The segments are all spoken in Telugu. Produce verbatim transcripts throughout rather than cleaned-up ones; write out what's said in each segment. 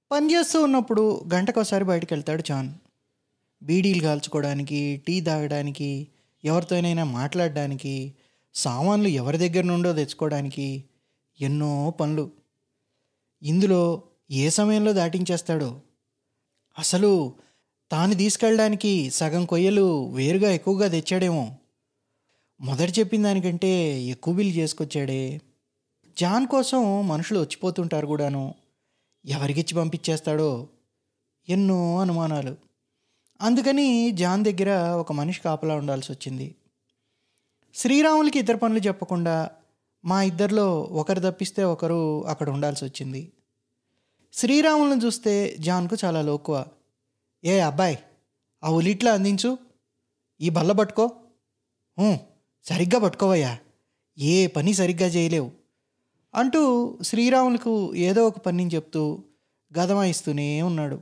పనిచేస్తూ ఉన్నప్పుడు గంటకోసారి బయటకు వెళ్తాడు జాన్. బీడీలు కాల్చుకోవడానికి, టీ తాగడానికి, ఎవరితోనైనా మాట్లాడడానికి, సామాన్లు ఎవరి దగ్గర నుండో తెచ్చుకోవడానికి, ఎన్నో పనులు. ఇందులో ఏ సమయంలో దాటించేస్తాడో. అసలు తాను తీసుకెళ్ళడానికి సగం కొయ్యలు వేరుగా ఎక్కువగా తెచ్చాడేమో. మొదట చెప్పిన దానికంటే ఎక్కువ బిల్లు చేసుకొచ్చాడే. జాన్ కోసం మనుషులు వచ్చిపోతుంటారు కూడాను. ఎవరికిచ్చి పంపించేస్తాడో. ఎన్నో అనుమానాలు. అందుకని జాన్ దగ్గర ఒక మనిషి కాపలా ఉండాల్సి వచ్చింది. శ్రీరాములకి ఇతర పనులు చెప్పకుండా మా ఇద్దరిలో ఒకరు తప్పిస్తే ఒకరు అక్కడ ఉండాల్సి వచ్చింది. శ్రీరాములను చూస్తే జాన్కు చాలా లోకువ. ఏ అబ్బాయి, ఆ ఉలిట్లా అందించు, ఈ బల్ల పట్టుకో, సరిగ్గా పట్టుకోవయ్యా, ఏ పని సరిగ్గా చేయలేవు అంటూ శ్రీరాములకు ఏదో ఒక పని చెప్తూ గదమాయిస్తూనే ఉన్నాడు.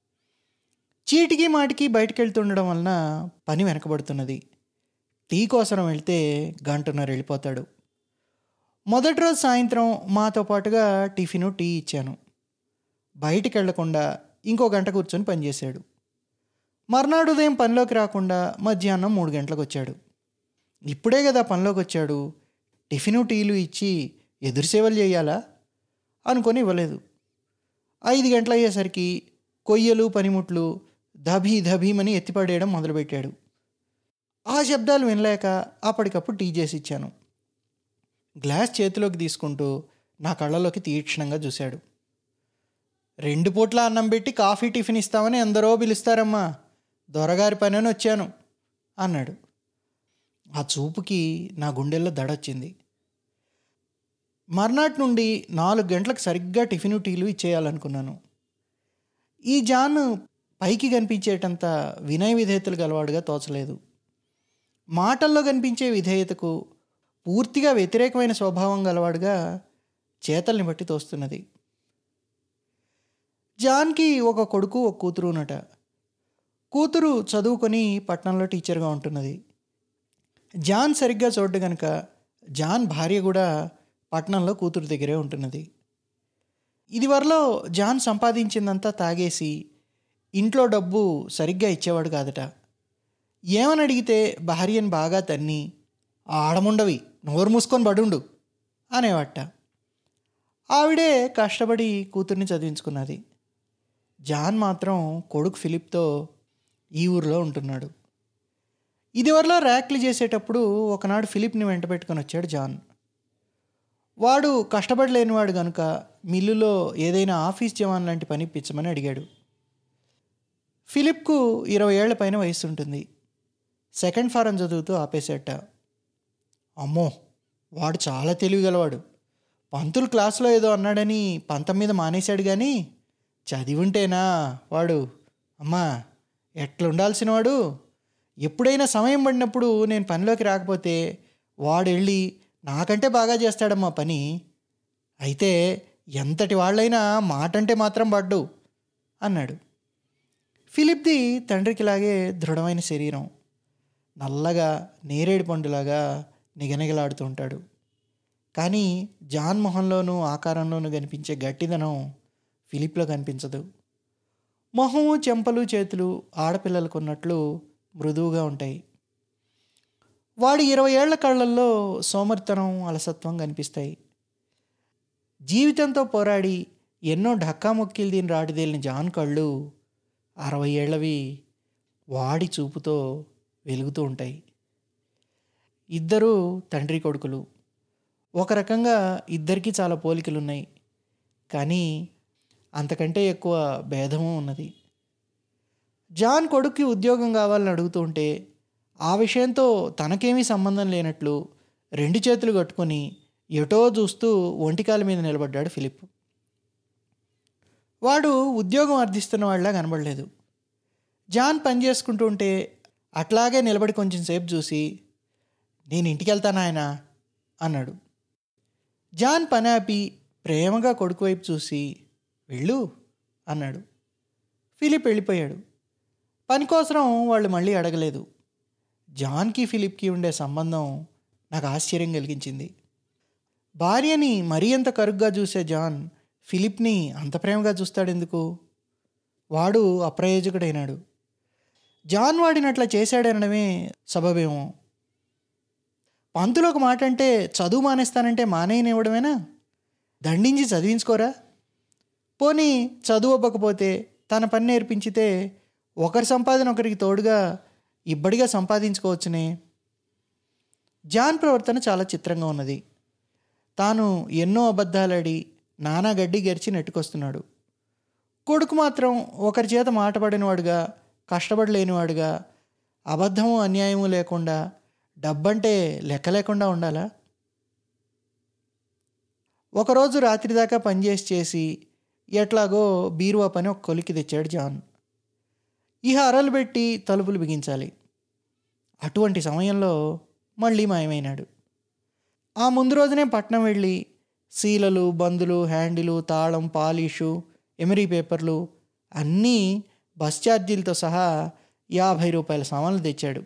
చీటికి మాటికి బయటికి వెళ్తుండడం వలన పని వెనకబడుతున్నది. టీ కోసం వెళ్తే గంటన్నర వెళ్ళిపోతాడు. మొదటి రోజు సాయంత్రం మాతో పాటుగా టిఫిను టీ ఇచ్చాను. బయటికి వెళ్లకుండా ఇంకో గంట కూర్చొని పనిచేశాడు. మర్నాడు ఉదయం పనిలోకి రాకుండా మధ్యాహ్నం మూడు గంటలకు వచ్చాడు. ఇప్పుడే కదా పనిలోకి వచ్చాడు, టిఫిను టీలు ఇచ్చి ఎదురు సేవలు చేయాలా అనుకొని ఇవ్వలేదు. ఐదు గంటలు అయ్యేసరికి కొయ్యలు పనిముట్లు దభీ దభీమని ఎత్తిపడేయడం మొదలుపెట్టాడు. ఆ శబ్దాలు వినలేక అప్పటికప్పుడు టీ చేసి ఇచ్చాను. గ్లాస్ చేతిలోకి తీసుకుంటూ నా కళ్ళలోకి తీక్షణంగా చూశాడు. రెండు పూట్ల అన్నం పెట్టి కాఫీ టిఫిన్ ఇస్తామని ఎందరో పిలుస్తారమ్మా, దొరగారి పని అని వచ్చాను అన్నాడు. ఆ చూపుకి నా గుండెల్లో దడొచ్చింది. మర్నాటి నుండి నాలుగు గంటలకు సరిగ్గా టిఫిను టీలు ఇచ్చేయాలనుకున్నాను. ఈ జాన్ పైకి కనిపించేటంత వినయ విధేయతలు గలవాడుగా తోచలేదు. మాటల్లో కనిపించే విధేయతకు పూర్తిగా వ్యతిరేకమైన స్వభావం గలవాడుగా చేతల్ని బట్టి తోస్తున్నది. జాన్కి ఒక కొడుకు ఒక కూతురు ఉన్నట. కూతురు చదువుకొని పట్టణంలో టీచర్గా ఉంటున్నది. జాన్ సరిగ్గా చూడ్డు కనుక జాన్ భార్య కూడా పట్టణంలో కూతురు దగ్గరే ఉంటున్నది. ఇదివరలో జాన్ సంపాదించిందంతా తాగేసి ఇంట్లో డబ్బు సరిగ్గా ఇచ్చేవాడు కాదట. ఏమని అడిగితే భార్యను బాగా తన్ని, ఆడముండవి నోరు మూసుకొని బడుండు అనేవాట. ఆవిడే కష్టపడి కూతుర్ని చదివించుకున్నది. జాన్ మాత్రం కొడుకు ఫిలిప్తో ఈ ఊరిలో ఉంటున్నాడు. ఇదివరలో ర్యాక్లు చేసేటప్పుడు ఒకనాడు ఫిలిప్ని వెంట పెట్టుకొని వచ్చాడు జాన్. వాడు కష్టపడలేనివాడు కనుక మిల్లులో ఏదైనా ఆఫీస్ జవాన్ లాంటి పని ఇప్పించమని అడిగాడు. ఫిలిప్కు ఇరవై ఏళ్ల పైన వయసు ఉంటుంది. సెకండ్ ఫారం చదువుతూ ఆపేసేట. అమ్మో, వాడు చాలా తెలివిగలవాడు. పంతులు క్లాసులో ఏదో అన్నాడని పంతం మీద మానేశాడు కానీ చదివి ఉంటేనా వాడు అమ్మా ఎట్లుండాల్సిన వాడు. ఎప్పుడైనా సమయం పడినప్పుడు నేను పనిలోకి రాకపోతే వాడు వెళ్ళి నాకంటే బాగా చేస్తాడమ్మా పని. అయితే ఎంతటి వాళ్ళైనా మాట అంటే మాత్రం పడ్డు అన్నాడు. ఫిలిప్ది తండ్రికిలాగే దృఢమైన శరీరం, నల్లగా నేరేడు పండులాగా నిగనిగలాడుతూ ఉంటాడు. కానీ జాన్ మొహంలోనూ ఆకారంలోనూ కనిపించే గట్టిదనం ఫిలిప్లో కనిపించదు. మొహము చెంపలు చేతులు ఆడపిల్లలకు ఉన్నట్లు మృదువుగా ఉంటాయి. వాడి ఇరవై ఏళ్ల కళ్ళల్లో సోమరితనం అలసత్వం కనిపిస్తాయి. జీవితంతో పోరాడి ఎన్నో ఢక్కాముక్కీలు దీని రాటిదేలిన జాన్ కళ్ళు అరవై ఏళ్లవి వాడి చూపుతో వెలుగుతూ ఉంటాయి. ఇద్దరూ తండ్రి కొడుకులు. ఒక రకంగా ఇద్దరికీ చాలా పోలికలు ఉన్నాయి, కానీ అంతకంటే ఎక్కువ భేదము ఉన్నది. జాన్ కొడుక్కి ఉద్యోగం కావాలని అడుగుతుంటే ఆ విషయంతో తనకేమీ సంబంధం లేనట్లు రెండు చేతులు కట్టుకొని ఎటో చూస్తూ ఒంటికాల మీద నిలబడ్డాడు ఫిలిప్. వాడు ఉద్యోగం అర్థిస్తున్న వాళ్ళ కనబడలేదు. జాన్ పని చేసుకుంటూ ఉంటే అట్లాగే నిలబడి కొంచెం సేపు చూసి, నేను ఇంటికి వెళ్తాను ఆయన అన్నాడు. జాన్ పని ఆపి ప్రేమగా కొడుకు వైపు చూసి, వెళ్ళు అన్నాడు. ఫిలిప్ వెళ్ళిపోయాడు. పని కోసం వాళ్ళు మళ్ళీ అడగలేదు. జాన్కి ఫిలిప్కి ఉండే సంబంధం నాకు ఆశ్చర్యం కలిగించింది. భార్యని మరీ అంత కరుగ్గా చూసే జాన్ ఫిలిప్ని అంత ప్రేమగా చూస్తాడెందుకు? వాడు అప్రయోజకుడైనాడు. జాన్ వాడినట్లా చేశాడనడమే సబబేమో. పంతులు ఒక మాట అంటే చదువు మానేస్తానంటే మానేయనివ్వడమేనా? దండించి చదివించుకోరా? పోనీ చదువు అవ్వకపోతే తన పని నేర్పించితే ఒకరి సంపాదన ఒకరికి తోడుగా ఇబ్బడిగా సంపాదించుకోవచ్చునే. జాన్ ప్రవర్తన చాలా చిత్రంగా ఉన్నది. తాను ఎన్నో అబద్ధాలాడి నానా గడ్డి గెరిచి నెట్టుకొస్తున్నాడు. కొడుకు మాత్రం ఒకరి చేత మాటపడినవాడుగా, కష్టపడలేనివాడుగా, అబద్ధము అన్యాయము లేకుండా డబ్బంటే లెక్క లేకుండా ఉండాలా? ఒకరోజు రాత్రి దాకా పనిచేసి చేసి ఎట్లాగో బీరువా పని ఒక కొలికి తెచ్చాడు జాన్. ఇహ అరలు పెట్టి తలుపులు బిగించాలి. అటువంటి సమయంలో మళ్ళీ మాయమైనాడు. ఆ ముందు రోజునే పట్నం వెళ్ళి సీలలు, బందులు, హ్యాండిలు, తాళం, పాలిషు, ఎమరీ పేపర్లు అన్నీ బస్ ఛార్జీలతో సహా యాభై రూపాయల సామాన్లు తెచ్చాడు.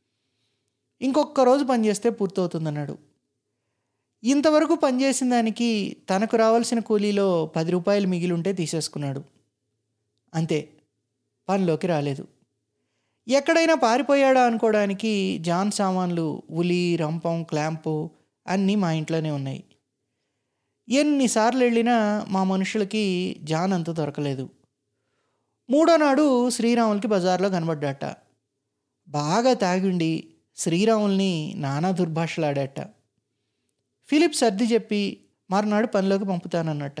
ఇంకొక రోజు పనిచేస్తే పూర్తవుతుందన్నాడు. ఇంతవరకు పనిచేసిన దానికి తనకు రావాల్సిన కూలీలో పది రూపాయలు మిగిలి ఉంటే తీసేసుకున్నాడు. అంతే, పనిలోకి రాలేదు. ఎక్కడైనా పారిపోయాడా అనుకోవడానికి జాన్ సామాన్లు, ఉలి, రంపం, క్లాంపు అన్నీ మా ఇంట్లోనే ఉన్నాయి. ఎన్నిసార్లు వెళ్ళినా మా మనుషులకి జాన్ అంత దొరకలేదు. మూడో నాడు శ్రీరాములకి బజార్లో కనబడ్డాట. బాగా తాగిండి శ్రీరాముల్ని నానా దుర్భాషలాడాట. ఫిలిప్ సర్ది చెప్పి మర్నాడు పనిలోకి పంపుతానన్నట్ట.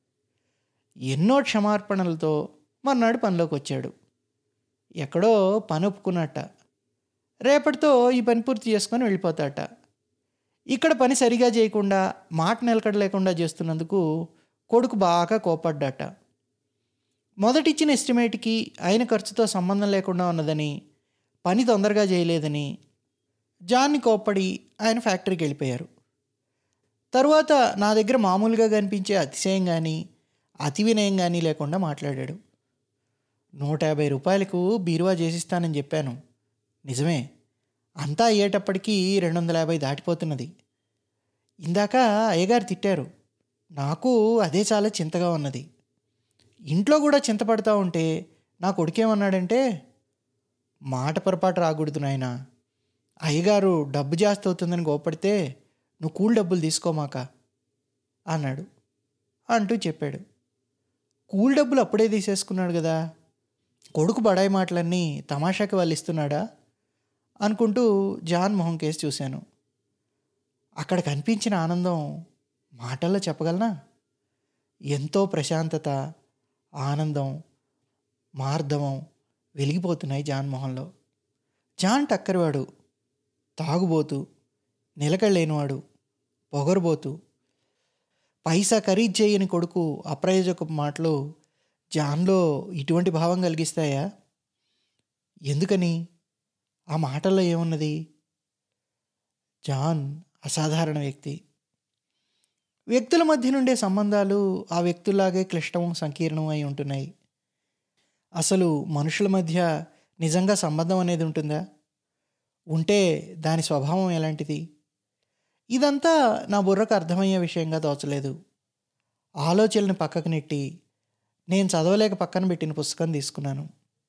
ఎన్నో క్షమార్పణలతో మర్నాడు పనిలోకి వచ్చాడు. ఎక్కడో పని ఒప్పుకున్నట్ట. రేపటితో ఈ పని పూర్తి చేసుకొని వెళ్ళిపోతాట. ఇక్కడ పని సరిగా చేయకుండా, మాట నిలకడ లేకుండా చేస్తున్నందుకు కొడుకు బాగా కోపడ్డాట. మొదటిచ్చిన ఎస్టిమేట్కి అయిన ఖర్చుతో సంబంధం లేకుండా ఉన్నదని, పని తొందరగా చేయలేదని జాన్ని కోప్పడి ఆయన ఫ్యాక్టరీకి వెళ్ళిపోయారు. తరువాత నా దగ్గర మామూలుగా కనిపించే అతిశయం కానీ అతి వినయం కానీ లేకుండా మాట్లాడాడు. నూట యాభై రూపాయలకు బీరువా చేసిస్తానని చెప్పాను. నిజమే, అంతా అయ్యేటప్పటికీ రెండు వందల యాభై దాటిపోతున్నది. ఇందాక అయ్యగారు తిట్టారు. నాకు అదే చాలా చింతగా ఉన్నది. ఇంట్లో కూడా చింతపడతా ఉంటే నా కొడుకేమన్నాడంటే, మాట పొరపాటు రాకూడదు నాయనా, అయ్యగారు డబ్బు జాస్తి అవుతుందని గోపడితే నువ్వు కూల్ డబ్బులు తీసుకోమాక అన్నాడు అంటూ చెప్పాడు. కూల్ డబ్బులు అప్పుడే తీసేసుకున్నాడు కదా, కొడుకు బడాయి మాటలన్నీ తమాషాకి వాళ్ళు ఇస్తున్నాడా అనుకుంటూ జాన్ మొహం కేసి చూశాను. అక్కడ కనిపించిన ఆనందం మాటల్లో చెప్పగలనా? ఎంతో ప్రశాంతత, ఆనందం, మార్దవం వెలిగిపోతున్నాయి జాన్ మొహంలో. జాన్ టక్కరివాడు, తాగుబోతు, నిలకడలేనివాడు, పొగరుబోతు, పైసా ఖరీదు చేయని కొడుకు అప్రయోజకపు మాటలు జాన్లో ఇటువంటి భావం కలిగిస్తాయా? ఎందుకని? ఆ మాటల్లో ఏమున్నది? జాన్ అసాధారణ వ్యక్తి. వ్యక్తుల మధ్య నుండే సంబంధాలు ఆ వ్యక్తుల్లాగే క్లిష్టం, సంకీర్ణం అయి ఉంటున్నాయి. అసలు మనుషుల మధ్య నిజంగా సంబంధం అనేది ఉంటుందా? ఉంటే దాని స్వభావం ఎలాంటిది? ఇదంతా నా బుర్రకు అర్థమయ్యే విషయంగా తోచలేదు. ఆలోచనని పక్కకు నెట్టి నేను చదవలేక పక్కన పెట్టిన పుస్తకం తీసుకున్నాను.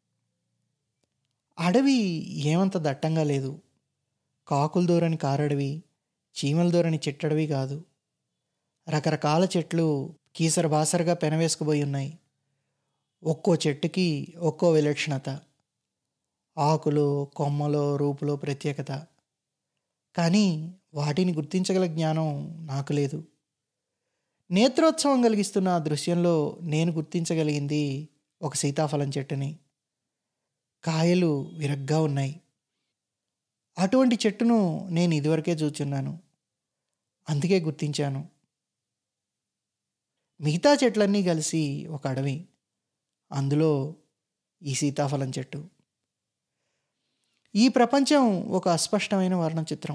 అడవి ఏమంత దట్టంగా లేదు. కాకులు దూరని కారడవి, చీమల దూరని చిట్టడవి కాదు. రకరకాల చెట్లు కీసర బాసరగా పెనవేసుకుపోయి ఉన్నాయి. ఒక్కో చెట్టుకి ఒక్కో విలక్షణత, ఆకులు, కొమ్మలో, రూపులో ప్రత్యేకత. కానీ వాటిని గుర్తించగల జ్ఞానం నాకు లేదు. నేత్రోత్సవం కలిగిస్తున్న ఆ దృశ్యంలో నేను గుర్తించగలిగింది ఒక సీతాఫలం చెట్టుని. కాయలు విరగ్గా ఉన్నాయి. అటువంటి చెట్టును నేను ఇదివరకే చూచున్నాను, అందుకే గుర్తించాను. మిగతా చెట్లన్నీ కలిసి ఒక అడవి, అందులో ఈ సీతాఫలం చెట్టు. ఈ ప్రపంచం ఒక అస్పష్టమైన వర్ణచిత్రం.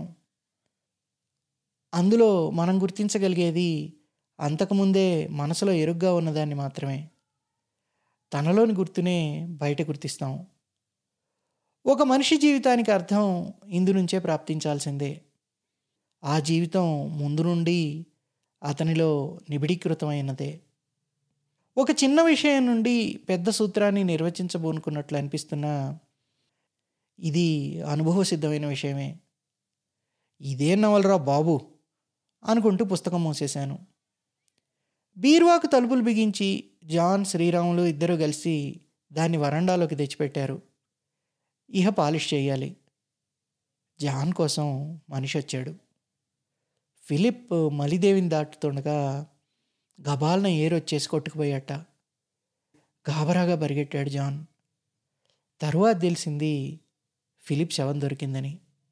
అందులో మనం గుర్తించగలిగేది అంతకుముందే మనసులో ఎరుగ్గా ఉన్నదాన్ని మాత్రమే. తనలోని గుర్తునే బయట గుర్తిస్తాం. ఒక మనిషి జీవితానికి అర్థం ఇందు నుంచే ప్రాప్తించాల్సిందే. ఆ జీవితం ముందు నుండి అతనిలో నిబిడీకృతమైనదే. ఒక చిన్న విషయం నుండి పెద్ద సూత్రాన్ని నిర్వచించబోనుకున్నట్లు అనిపిస్తున్నా ఇది అనుభవ సిద్ధమైన విషయమే. ఇదేం నవలరా బాబు అనుకుంటూ పుస్తకం మూసేశాను. బీరువాకు తలుపులు బిగించి జాన్, శ్రీరాములు ఇద్దరూ కలిసి దాన్ని వరండాలోకి తెచ్చిపెట్టారు. ఇహ పాలిష్ చేయాలి. జాన్ కోసం మనిషి వచ్చాడు. ఫిలిప్ మలిదేవిని దాటుతుండగా గబాలన ఏరొచ్చేసి కొట్టుకుపోయాట. గాబరాగా పరిగెట్టాడు జాన్. తరువాత తెలిసింది ఫిలిప్ శవం దొరికిందని.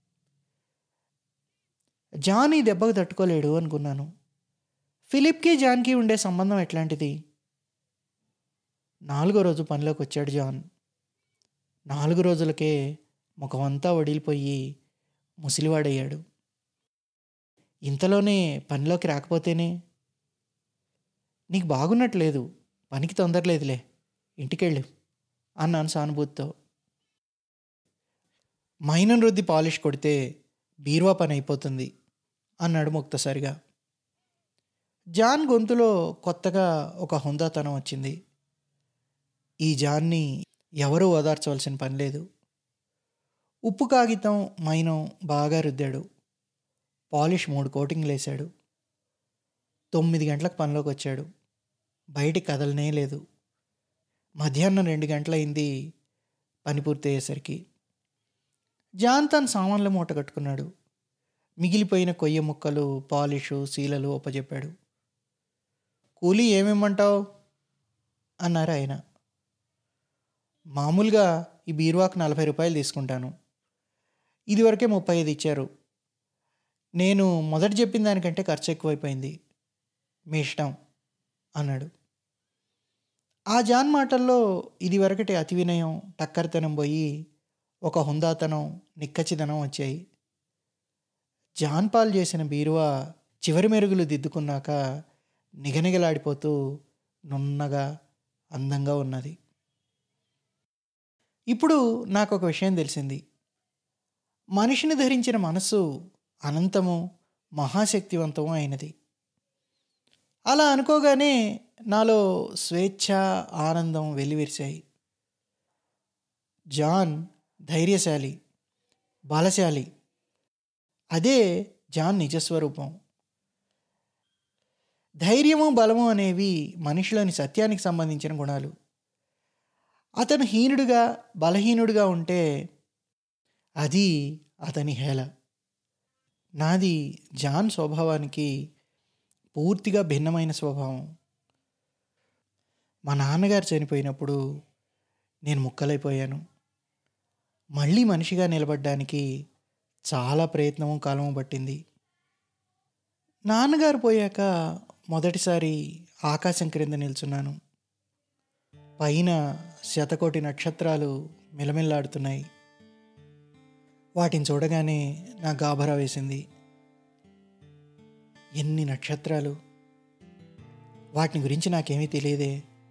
జాన్ ఈ దెబ్బకు తట్టుకోలేడు అనుకున్నాను. ఫిలిప్కి జాన్కి ఉండే సంబంధం ఎట్లాంటిది? నాలుగో రోజు పనిలోకి వచ్చాడు జాన్. నాలుగు రోజులకే ముఖమంతా వడిలిపోయి ముసిలివాడయ్యాడు. ఇంతలోనే పనిలోకి రాకపోతేనే? నీకు బాగున్నట్లేదు, పనికి తొందరలేదులే, ఇంటికెళ్ళు అన్నాను సానుభూతితో. మైనం రుద్ది పాలిష్ కొడితే బీరువా పని అయిపోతుంది అన్నాడు ముక్తసరిగా. జాన్ గొంతులో కొత్తగా ఒక హుందాతనం వచ్చింది. ఈ జాన్ని ఎవరూ ఓదార్చవలసిన పని లేదు. ఉప్పు కాగితం మైనం బాగా రుద్దాడు. పాలిష్ మూడు కోటింగ్లు వేశాడు. తొమ్మిది గంటలకు పనిలోకి వచ్చాడు. బయటికి కదలనే లేదు. మధ్యాహ్నం రెండు గంటలైంది పని పూర్తి అయ్యేసరికి. జాన్ తన సామాన్లు మూట కట్టుకున్నాడు. మిగిలిపోయిన కొయ్య ముక్కలు, పాలిషు, శీలలు ఒప్పజెప్పాడు. కూలీ ఏమేమంటావు అన్నారు ఆయన. మామూలుగా ఈ బీరువాకు నలభై రూపాయలు తీసుకుంటాను. ఇదివరకే ముప్పై ఐదు ఇచ్చారు. నేను మొదట చెప్పిన దానికంటే ఖర్చు ఎక్కువైపోయింది. మీ ఇష్టం అన్నాడు. ఆ జాన్ మాటల్లో ఇదివరకటి అతి వినయం, టక్కరితనం పోయి ఒక హుందాతనం, నిక్కచ్చిదనం వచ్చాయి. జాన్ పాల్ చేసిన బీరువా చివరి మెరుగులు దిద్దుకున్నాక నిగనిగలాడిపోతూ నున్నగా అందంగా ఉన్నది. ఇప్పుడు నాకు ఒక విషయం తెలిసింది. మనిషిని ధరించిన మనస్సు అనంతము, మహాశక్తివంతము అయినది. అలా అనుకోగానే నాలో స్వేచ్ఛ, ఆనందం వెల్లివిరిశాయి. జాన్ ధైర్యశాలి, బలశాలి. అదే జాన్ నిజస్వరూపం. ధైర్యము, బలము అనేవి మనిషిలోని సత్యానికి సంబంధించిన గుణాలు. అతను హీనుడుగా, బలహీనుడుగా ఉంటే అది అతని హేళ. నాది జాన్ స్వభావానికి పూర్తిగా భిన్నమైన స్వభావం. మా నాన్నగారు చనిపోయినప్పుడు నేను ముక్కలైపోయాను. మళ్ళీ మనిషిగా నిలబడ్డానికి చాలా ప్రయత్నము, కాలము పట్టింది. నాన్నగారు పోయాక మొదటిసారి ఆకాశం క్రింద నిల్చున్నాను. పైన శతకోటి నక్షత్రాలు మిలమిల్లాడుతున్నాయి. వాటిని చూడగానే నా గాభరా వేసింది. ఎన్ని నక్షత్రాలు! వాటిని గురించి నాకేమీ తెలియదే.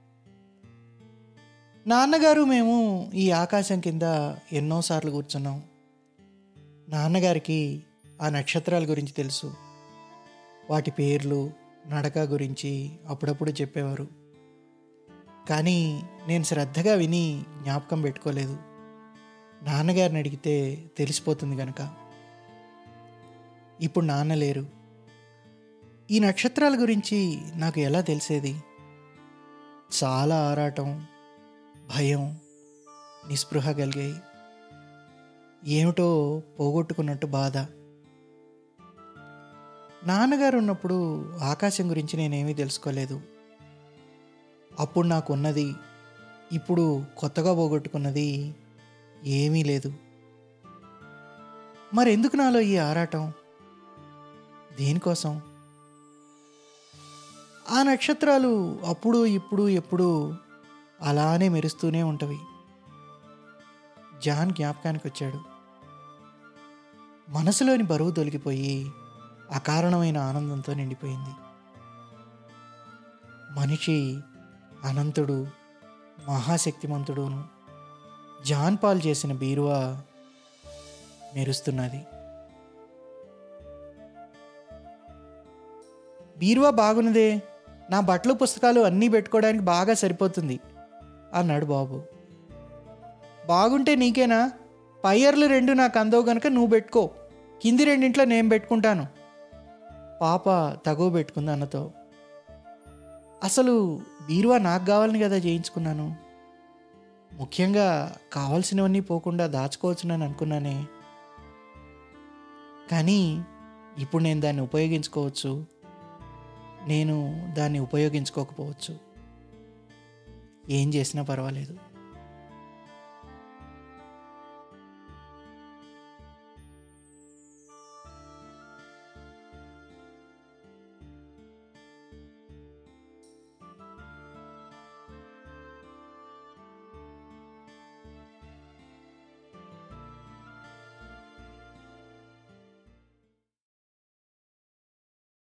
నాన్నగారు మేము ఈ ఆకాశం కింద ఎన్నోసార్లు కూర్చున్నాం. నాన్నగారికి ఆ నక్షత్రాల గురించి తెలుసు. వాటి పేర్లు, నడక గురించి అప్పుడప్పుడు చెప్పేవారు. కానీ నేను శ్రద్ధగా విని జ్ఞాపకం పెట్టుకోలేదు. నాన్నగారిని అడిగితే తెలిసిపోతుంది కనుక. ఇప్పుడు నాన్న లేరు. ఈ నక్షత్రాల గురించి నాకు ఎలా తెలిసేది? చాలా ఆరాటం, భయం, నిస్పృహ కలిగాయి. ఏమిటో పోగొట్టుకున్నట్టు బాధ. నాన్నగారు ఉన్నప్పుడు ఆకాశం గురించి నేనేమీ తెలుసుకోలేదు. అప్పుడు నాకున్నది, ఇప్పుడు కొత్తగా పోగొట్టుకున్నది ఏమీ లేదు. మరెందుకు నాలో ఈ ఆరాటం? దేనికోసం? ఆ నక్షత్రాలు అప్పుడు ఇప్పుడు ఎప్పుడు అలానే మెరుస్తూనే ఉంటవి. జాన్ జ్ఞాపకానికి వచ్చాడు. మనసులోని బరువు తొలగిపోయి అకారణమైన ఆనందంతో నిండిపోయింది. మనిషి అనంతుడు, మహాశక్తిమంతుడును. జాన్ పాల్ చేసిన బీరువా మెరుస్తున్నది. బీరువా బాగున్నదే, నా బట్టలు పుస్తకాలు అన్నీ పెట్టుకోవడానికి బాగా సరిపోతుంది అన్నాడు బాబు. బాగుంటే నీకేనా? పైయర్లు రెండు నాకు అందవు గనక నువ్వు పెట్టుకో, కింది రెండింట్లో నేను పెట్టుకుంటాను పాప తగువ పెట్టుకుంది అన్నతో. అసలు బీరువా నాకు కావాలని కదా చేయించుకున్నాను. ముఖ్యంగా కావాల్సినవన్నీ పోకుండా దాచుకోవచ్చునని అనుకున్నానే. కానీ ఇప్పుడు నేను దాన్ని ఉపయోగించుకోవచ్చు, నేను దాన్ని ఉపయోగించుకోకపోవచ్చు. ఏం చేసినా పర్వాలేదు.